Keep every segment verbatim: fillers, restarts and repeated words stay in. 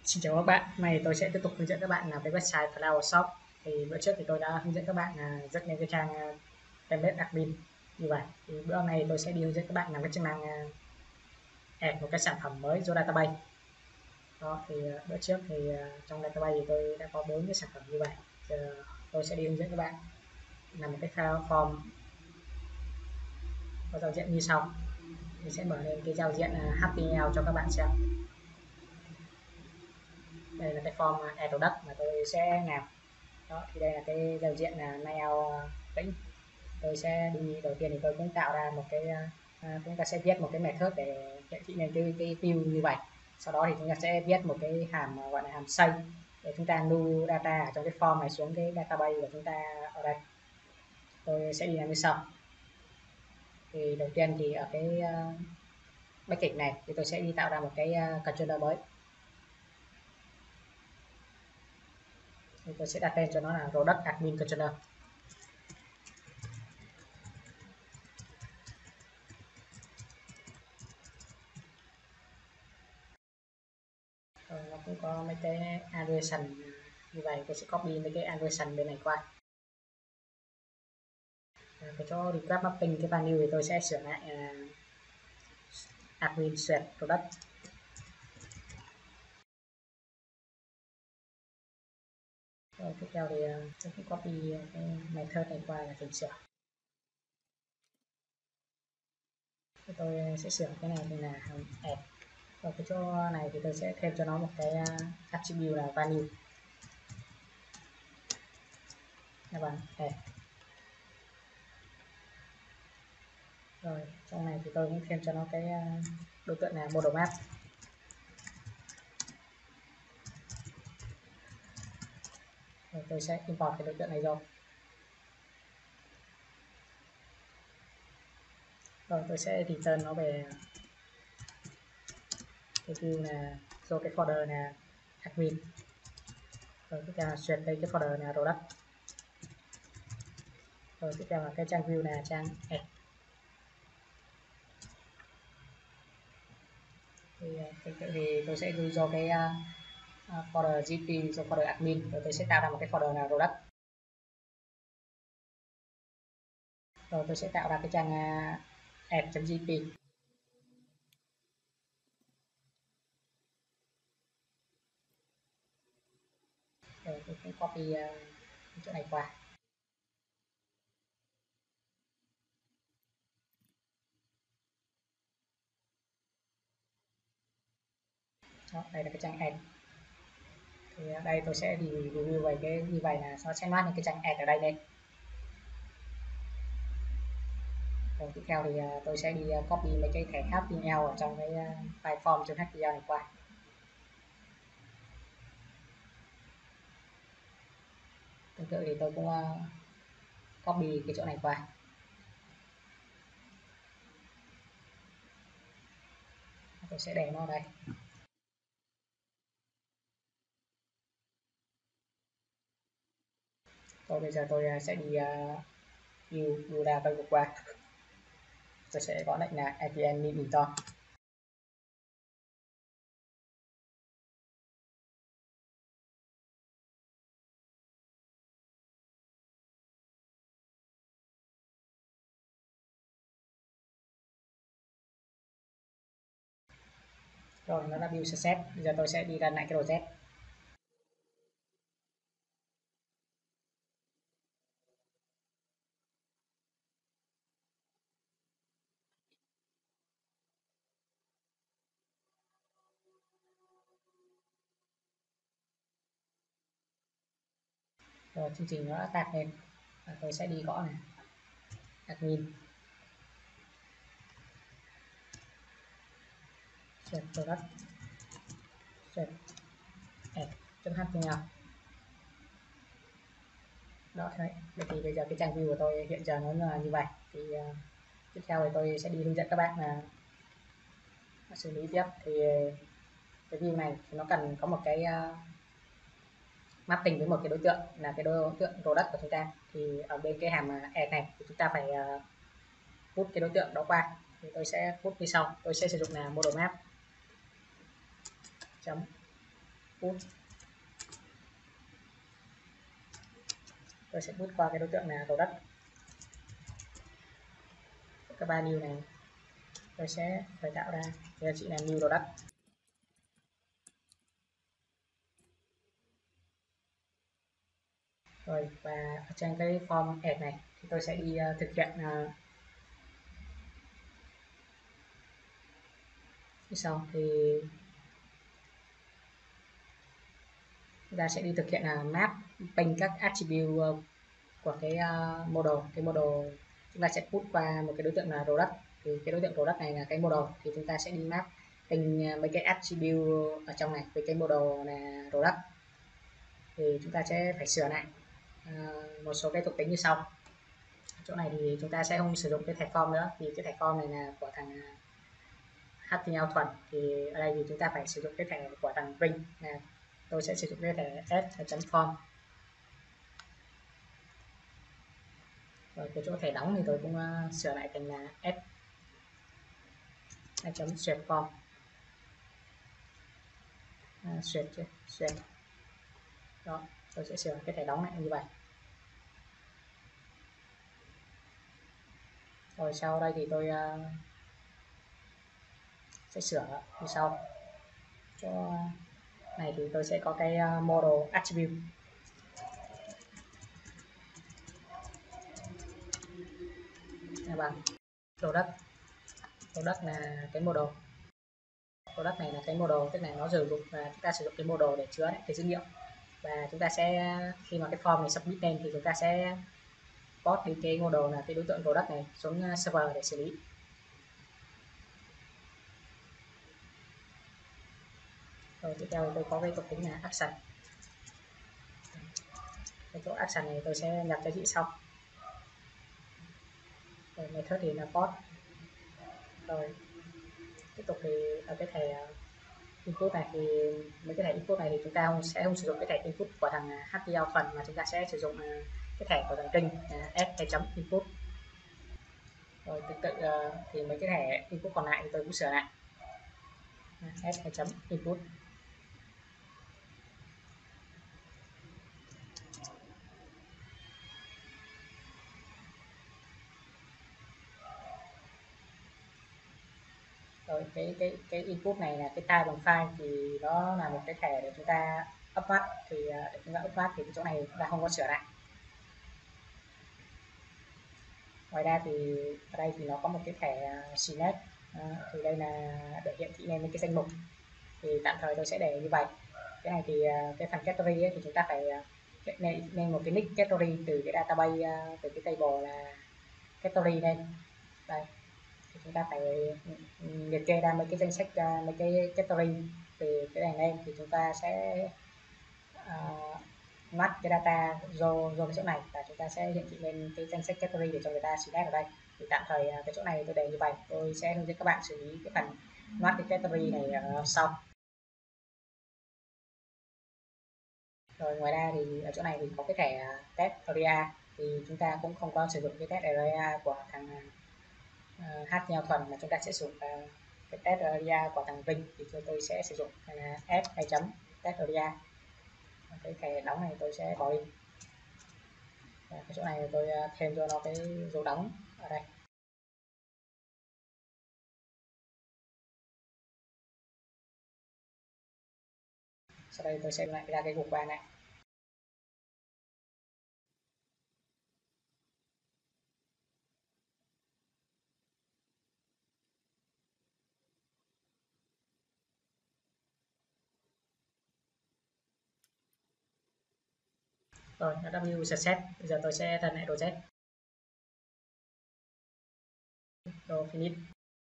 Xin chào các bạn, hôm nay tôi sẽ tiếp tục hướng dẫn các bạn làm cái website Flower Shop. Thì bữa trước thì tôi đã hướng dẫn các bạn là rất nhiều cái trang à, template admin như vậy. Thì bữa hôm nay tôi sẽ đi hướng dẫn các bạn làm cái chức năng à, add một cái sản phẩm mới vô database. Đó thì à, bữa trước thì à, trong database thì tôi đã có bốn cái sản phẩm như vậy. Giờ tôi sẽ đi hướng dẫn các bạn làm một cái file form có giao diện như sau. Mình sẽ mở lên cái giao diện à, hát tê em lờ cho các bạn xem. Đây là cái form add product mà tôi sẽ làm. Đó thì đây là cái giao diện là layout tĩnh. Tôi sẽ đi đầu tiên thì tôi cũng tạo ra một cái à, chúng ta sẽ viết một cái method để hiển thị lên cái, cái view như vậy. Sau đó thì chúng ta sẽ viết một cái hàm gọi là hàm xây để chúng ta lưu data ở trong cái form này xuống cái database của chúng ta ở đây. Tôi sẽ đi làm như sau. Thì đầu tiên thì ở cái uh, backend này thì tôi sẽ đi tạo ra một cái uh, controller mới. Thì tôi sẽ đặt tên cho nó là product admin controller. Rồi, nó cũng có mấy cái annotation như vậy, tôi sẽ copy mấy cái annotation bên này qua. Cái chỗ request mapping cái value thì tôi sẽ sửa lại uh, admin set product. Rồi tiếp theo thì uh, tôi sẽ copy cái method này qua và chỉnh sửa. Thì tôi sẽ sửa cái này thì là hàm add. Ở cái chỗ này thì tôi sẽ thêm cho nó một cái uh, attribute là value. Các bạn add. Rồi trong này thì tôi cũng thêm cho nó cái uh, đối tượng là model map. Rồi tôi sẽ import cái đối tượng này rồi. Rồi tôi sẽ return nó về cái view là do cái folder là admin. Rồi tiếp theo là set đây cái folder là product. Rồi tiếp theo là cái trang view là trang add. Thì, thì tôi sẽ lưu do cái uh, folder giê pê do folder admin, rồi tôi sẽ tạo ra một cái folder là product. Rồi tôi sẽ tạo ra cái trang uh, add.jp. Rồi tôi cũng copy uh, chỗ này qua. Đó, đây là cái trang add. Thì ở đây tôi sẽ đi review về cái như vậy là nó sẽ loát những cái trang add ở đây đây. Rồi tiếp theo thì uh, tôi sẽ đi uh, copy mấy cái thẻ hát tê em lờ ở trong cái uh, file form.html này qua. Tương tự thì tôi cũng uh, copy cái chỗ này qua. Tôi sẽ để nó ở đây. Rồi bây giờ tôi sẽ đi uh, view view data vừa qua. Tôi sẽ gõ lệnh là admin install. Rồi nó đã build success. Bây giờ tôi sẽ đi run lại cái project. Rồi chương trình nó đã tạt lên. Và tôi sẽ đi gõ này admin set product set add.html. Đó đấy. Vậy thì bây giờ cái trang view của tôi hiện giờ nó là như vậy. Thì uh, tiếp theo thì tôi sẽ đi hướng dẫn các bạn là xử lý tiếp. Thì cái view này thì nó cần có một cái uh, mapping với một cái đối tượng là cái đối tượng product của chúng ta. Thì ở bên cái hàm add này thì chúng ta phải uh, put cái đối tượng đó qua. Thì tôi sẽ put như sau. Tôi sẽ sử dụng là model map chấm put. Tôi sẽ put qua cái đối tượng là product. Các ba new này tôi sẽ phải tạo ra giá trị là new product. Rồi, và ở trên cái form add này thì tôi sẽ đi uh, thực hiện uh, sau thì chúng ta sẽ đi thực hiện là map ping các attribute uh, của cái uh, model. Cái model chúng ta sẽ put qua một cái đối tượng là product, thì cái đối tượng product này là cái model, thì chúng ta sẽ đi map ping mấy cái attribute ở trong này với cái model là product. Thì chúng ta sẽ phải sửa lại uh, một số cái thuộc tính như sau. Chỗ này thì chúng ta sẽ không sử dụng cái thẻ form nữa, vì cái thẻ form này là của thằng hát tê em lờ thuần, thì ở đây thì chúng ta phải sử dụng cái thẻ của thằng Ring. Là tôi sẽ sử dụng cái thẻ s.form. Rồi cái chỗ thẻ đóng thì tôi cũng uh, sửa lại thành là s hai.suyệt form. À, suyệt chứ suyệt. Đó, tôi sẽ sửa cái thẻ đóng này như vậy. Rồi sau đây thì tôi uh, sẽ sửa như sau. Cho này thì tôi sẽ có cái uh, model attribute. Là bằng product. Product là cái model. Product này là cái model, tức là nó sử dụng và chúng ta sử dụng cái model để chứa cái dữ liệu. Và chúng ta sẽ khi mà cái form này submit lên thì chúng ta sẽ post đi cái model là cái đối tượng product này xuống server để xử lý. Rồi tiếp theo tôi có cái thuộc tính là action. Cái chỗ action này tôi sẽ nhập giá trị sau. Rồi method thì là post. Rồi tiếp tục thì ở cái thẻ input này thì mấy cái thẻ input này thì chúng ta không, sẽ không sử dụng cái thẻ input của thằng hát tê em lờ thuần, mà chúng ta sẽ sử dụng cái thẻ của thằng Ring s hai input. Rồi tương tự uh, thì mấy cái thẻ input còn lại thì tôi cũng sửa lại s hai input. Rồi cái cái cái input này là cái type bằng file, thì nó là một cái thẻ để chúng ta upload, thì để chúng ta upload thì cái chỗ này chúng ta không có sửa lại. Ngoài ra thì ở đây thì nó có một cái thẻ select, à, thì đây là để hiện thị lên mấy cái danh mục, thì tạm thời tôi sẽ để như vậy. Cái này thì cái phần category ấy, thì chúng ta phải nên, nên một cái nick category từ cái database, từ cái table là category lên đây, thì chúng ta phải liệt kê ra mấy cái danh sách, mấy cái category từ cái này lên, thì chúng ta sẽ uh, match cái data do do cái chỗ này, và chúng ta sẽ hiện thị lên cái danh sách category để cho người ta select ở đây. Thì tạm thời cái chỗ này tôi để như vậy, tôi sẽ hướng dẫn các bạn xử lý cái phần match cái category này ở sau. Rồi ngoài ra thì ở chỗ này thì có cái thẻ test area, thì chúng ta cũng không có sử dụng cái test area của thằng uh, hát tê em lờ thuần, mà chúng ta sẽ sử dụng uh, cái test area của thằng Ring, thì tôi, tôi sẽ sử dụng uh, s hai chấm test area. Cái thẻ đóng này tôi sẽ bỏ đi. Và cái chỗ này tôi thêm cho nó cái dấu đóng ở đây. Sau đây tôi sẽ lại ra cái gục bài này. Rồi, nó W set. Bây giờ tôi sẽ run lại project. Rồi, finish.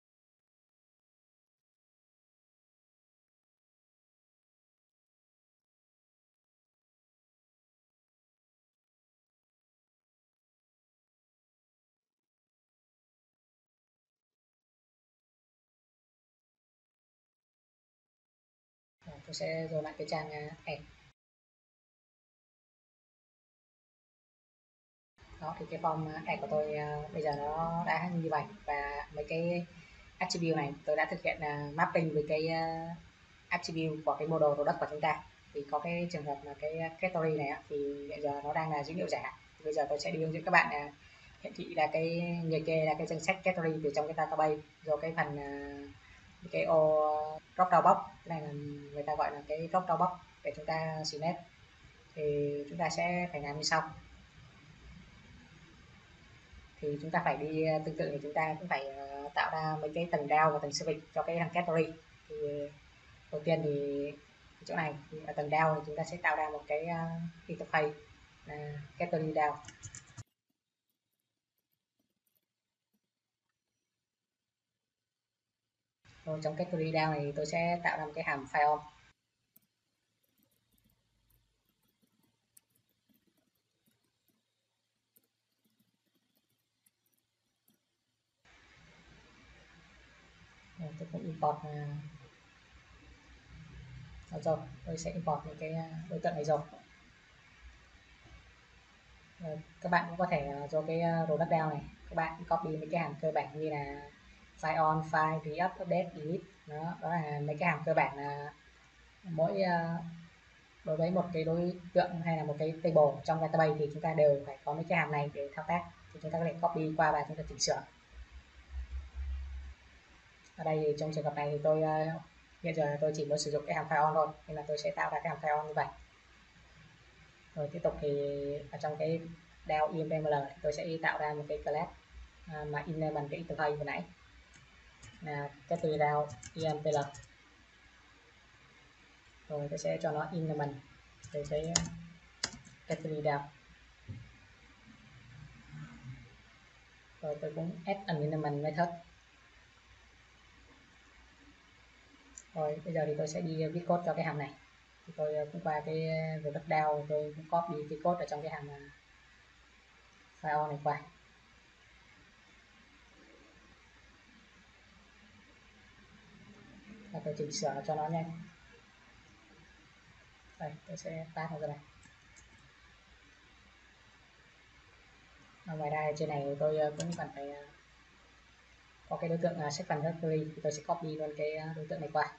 Rồi, tôi sẽ rồi lại cái trang add. Đó thì cái form add của tôi uh, bây giờ nó đã như vậy, và mấy cái attribute này tôi đã thực hiện uh, mapping với cái uh, attribute của cái model product của chúng ta. Thì có cái trường hợp là cái category này á, thì hiện giờ nó đang là dữ liệu giả. Thì bây giờ tôi sẽ đi hướng dẫn các bạn là hiển thị là cái liệt kê là cái danh sách category từ trong cái database, rồi cái phần cái ô drop down box, này là người ta gọi là cái drop down box để chúng ta select. Thì chúng ta sẽ phải làm như sau. Thì chúng ta phải đi tương tự, thì chúng ta cũng phải tạo ra mấy cái tầng down và tầng service cho cái thằng category. Thì đầu tiên thì chỗ này thì ở tầng down thì chúng ta sẽ tạo ra một cái interface uh, category down. Rồi trong category down này tôi sẽ tạo ra một cái hàm file on. Rồi, tôi cũng import uh, rồi tôi sẽ import những cái đối tượng này rồi. Rồi, các bạn cũng có thể uh, do cái uh, product down này các bạn copy mấy cái hàm cơ bản như là file on, file, re-up, update, delete. Đó, đó là mấy cái hàm cơ bản là mỗi uh, đối với một cái đối tượng hay là một cái table trong database thì chúng ta đều phải có mấy cái hàm này để thao tác. Thì chúng ta có thể copy qua và chúng ta chỉnh sửa. Ở đây thì trong trường hợp này thì tôi uh, hiện giờ tôi chỉ muốn sử dụng cái hàm file on thôi, nên là tôi sẽ tạo ra cái hàm file on như vậy. Rồi tiếp tục thì ở trong cái down impl thì tôi sẽ tạo ra một cái class uh, mà implement cái interface vừa nãy là cái từ down impl. Rồi tôi sẽ cho nó implement về cái category down. Rồi tôi cũng add an implement method. Rồi bây giờ thì tôi sẽ đi viết code cho cái hàm này. Thì tôi cũng qua cái product down, tôi cũng copy cái code ở trong cái hàm file này qua. Và tôi chỉnh sửa cho nó nhanh. Đây, tôi sẽ tắt vào cái này. Ở ngoài ra trên này tôi cũng cần phải có cái đối tượng là set phần directory, thì tôi sẽ copy luôn cái đối tượng này qua.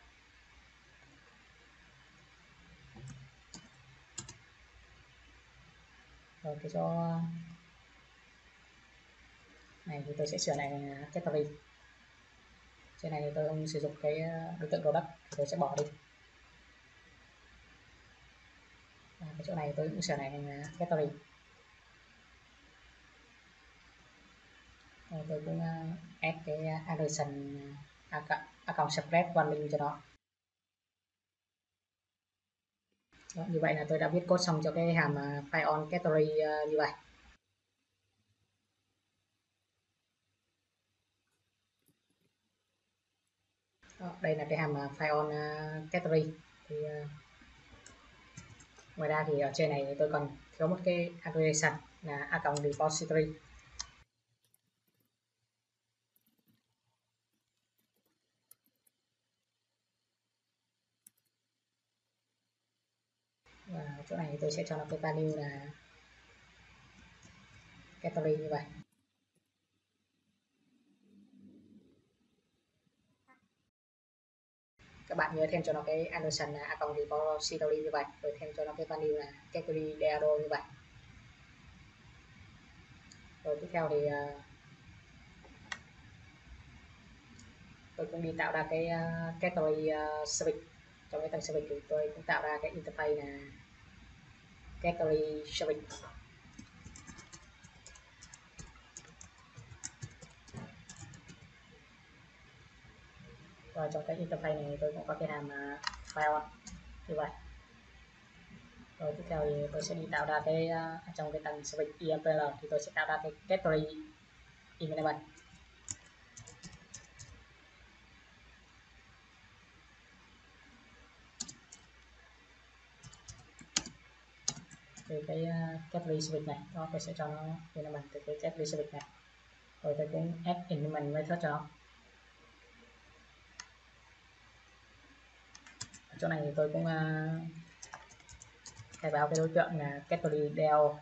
Rồi cái chỗ này thì tôi sẽ sửa này là category. Trên này thì tôi không sử dụng cái đối tượng product thì tôi sẽ bỏ đi. Và cái chỗ này tôi cũng sửa này thành category. Rồi tôi cũng add cái addressation account spread one link cho nó. Đó, như vậy là tôi đã viết code xong cho cái hàm file on category như vậy. Đó, đây là cái hàm file on category. Thì uh, ngoài ra thì ở trên này tôi còn thiếu một cái addressation là account repository. Và chỗ này tôi sẽ cho nó cái value là category như vậy. Các bạn nhớ thêm cho nó cái annotation là account repository như vậy, rồi thêm cho nó cái value là category deado như vậy. Rồi tiếp theo thì uh, tôi cũng đi tạo ra cái uh, category uh, service. Trong cái tầng service thì tôi cũng tạo ra cái interface là category service. Rồi trong cái interface này tôi cũng có cái hàm uh, file như vậy. Rồi tiếp theo thì tôi sẽ đi tạo ra cái uh, trong cái tầng service impl thì tôi sẽ tạo ra cái category implement. Thì cái uh, category service này đó, tôi sẽ cho nó implement từ cái category service này. Rồi tôi cũng add implement method cho nó. Ở chỗ này thì tôi cũng uh, khai báo cái đối tượng là category del.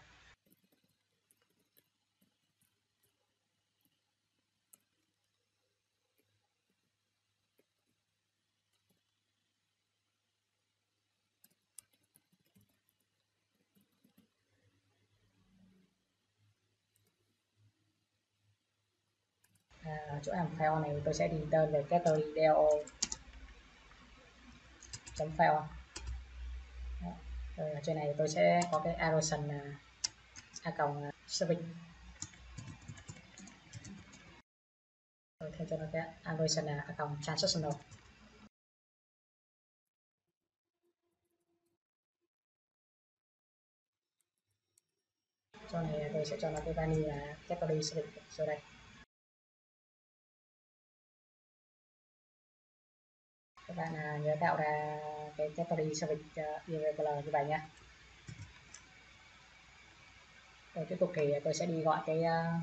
à, ở chỗ làm file này tôi sẽ đi tên về category do chấm file. Rồi ở trên này tôi sẽ có cái arrotion là a cộng service, rồi thêm cho nó cái arrotion là a cộng transactional. Cho này tôi sẽ cho nó cái value là category service rồi đây. Các bạn à, nhớ tạo ra cái category service uh, irregular như vậy nhé. Rồi tiếp tục thì tôi sẽ đi gọi cái uh,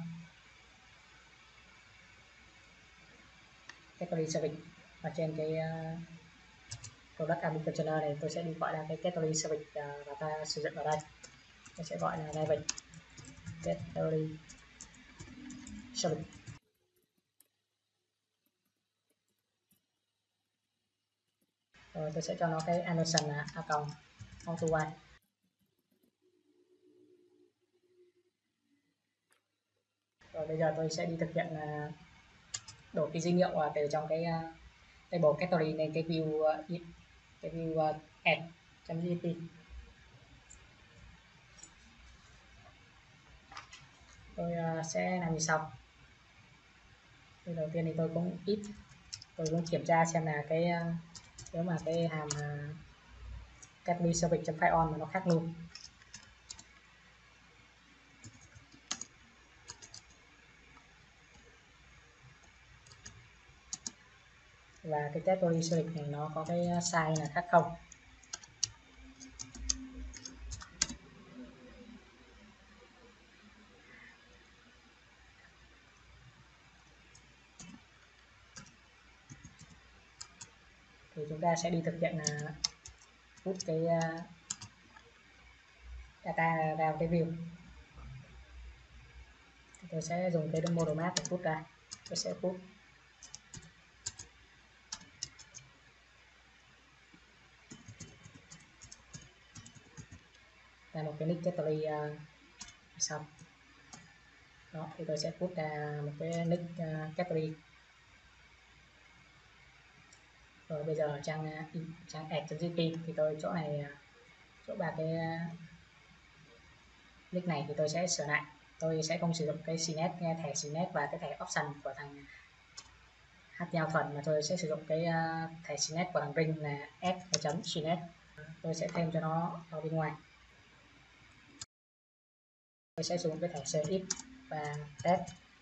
category service ở trên cái uh, product application này, tôi sẽ đi gọi là cái category service uh, và ta sử dụng ở đây. Tôi sẽ gọi là level category service. Rồi tôi sẽ cho nó cái annotation là a cộng auto y. Rồi bây giờ tôi sẽ đi thực hiện uh, đổi cái dữ liệu uh, từ trong cái uh, table category lên cái view uh, cái view uh, add.jp. Tôi uh, sẽ làm như sau. Thì đầu tiên thì tôi cũng ít tôi cũng kiểm tra xem là cái uh, nếu mà cái hàm uh, category service.file on mà nó khác luôn. Và cái category service này nó có cái size là khác không. Thì chúng ta sẽ đi thực hiện là put cái uh, data vào cái view. Tôi sẽ dùng cái model map để put ra. Tôi sẽ put là một cái nick category uh, xong. Đó thì tôi sẽ put ra một cái nick uh, category. Rồi bây giờ trang uh, trang add.jp thì tôi chỗ này uh, chỗ ba cái uh, nick này thì tôi sẽ sửa lại. Tôi sẽ không sử dụng cái cnet, thẻ cnet và cái thẻ option của thằng hát tê em lờ thuần, mà tôi sẽ sử dụng cái uh, thẻ cnet của thằng ring là s.cnet. Tôi sẽ thêm cho nó ở bên ngoài. Tôi sẽ sử dụng cái thẻ cif và test.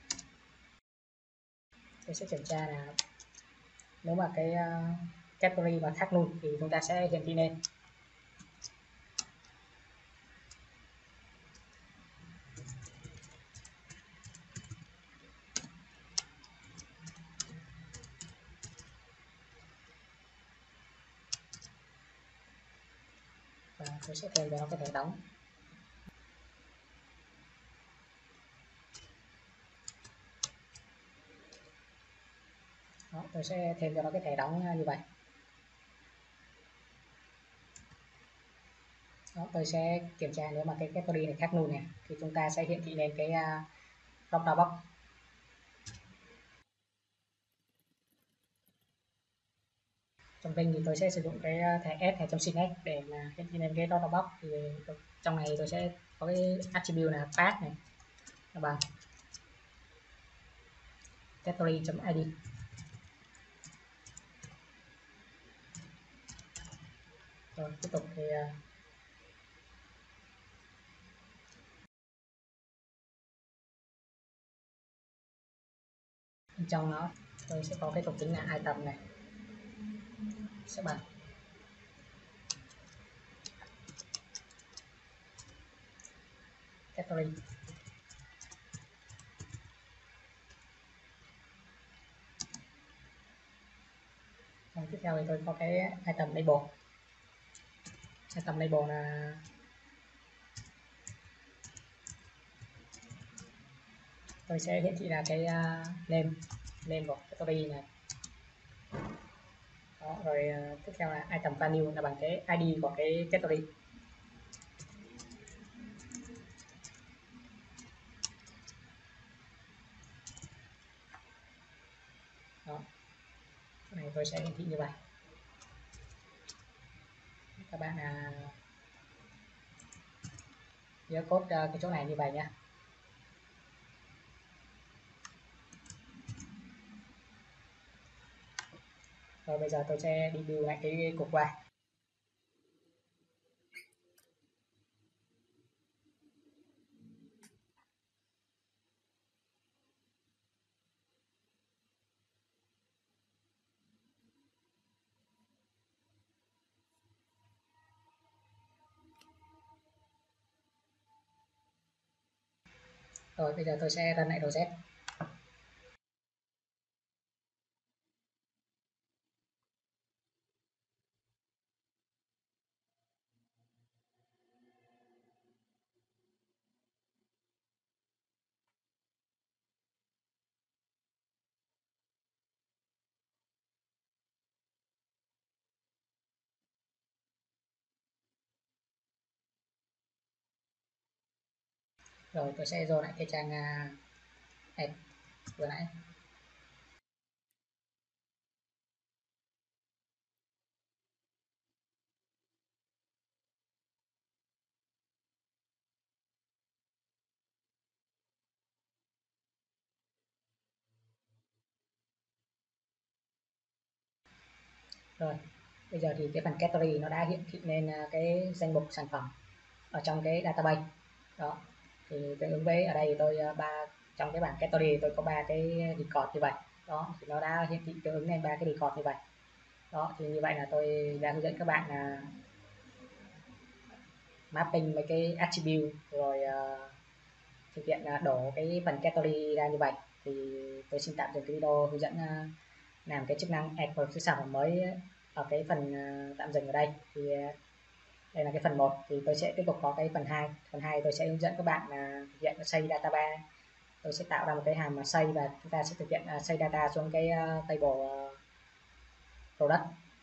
Tôi sẽ kiểm tra là nếu mà cái uh, category mà khác luôn thì chúng ta sẽ hiển thị lên. Và tôi sẽ thêm cho nó cái thẻ đóng. Đó, tôi sẽ thêm cho nó cái thẻ đóng như vậy. Đó, tôi sẽ kiểm tra nếu mà cái category này khác luôn này thì chúng ta sẽ hiển thị lên cái uh, drop down box. Trong kênh thì tôi sẽ sử dụng cái thẻ s hay trong cnet để mà hiển thị lên cái drop down box. Thì trong này tôi sẽ có cái attribute là path này là bằng category.id. Rồi tiếp tục thì uh, bên trong nó tôi sẽ có cái thuộc tính là item này sẽ bằng category. Còn tiếp theo thì tôi có cái item label. Item label là tôi sẽ hiển thị là cái uh, name name của category này. Đó, rồi uh, tiếp theo là item value là bằng cái i đê của cái category. tôi sẽ hiển thị như vậy. Các bạn à, nhớ code uh, cái chỗ này như vậy nhé. Rồi bây giờ tôi sẽ đi build lại cái cục qua. Rồi bây giờ tôi sẽ run lại reset. Rồi tôi sẽ dồn lại cái trang add vừa nãy. Rồi bây giờ thì cái phần category nó đã hiển thị lên cái danh mục sản phẩm ở trong cái database đó. Thì tương ứng với ở đây tôi ba trong cái bảng category tôi có ba cái record như vậy đó, thì nó đã hiển thị tương ứng lên ba cái record như vậy đó. Thì như vậy là tôi đã hướng dẫn các bạn là mapping mấy cái attribute rồi uh, thực hiện uh, đổ cái phần category ra như vậy. Thì tôi xin tạm dừng cái video hướng dẫn uh, làm cái chức năng add một cái sản phẩm mới ở cái phần uh, tạm dừng ở đây. Thì uh, đây là cái phần một, thì tôi sẽ tiếp tục có cái phần hai. Phần hai tôi sẽ hướng dẫn các bạn là thực hiện xây database. Tôi sẽ tạo ra một cái hàm mà xây và chúng ta sẽ thực hiện uh, xây data xuống cái uh, table uh, product.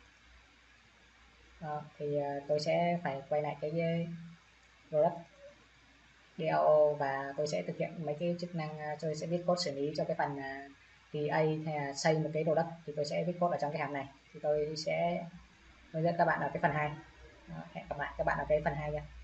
Đó, thì uh, tôi sẽ phải quay lại cái product đê a o và tôi sẽ thực hiện mấy cái chức năng. Uh, tôi sẽ viết code xử lý cho cái phần uh, tê a hay là xây một cái product, thì tôi sẽ viết code ở trong cái hàm này. Thì tôi sẽ hướng dẫn các bạn ở cái phần hai. Hẹn gặp lại các bạn ở cái phần hai nha.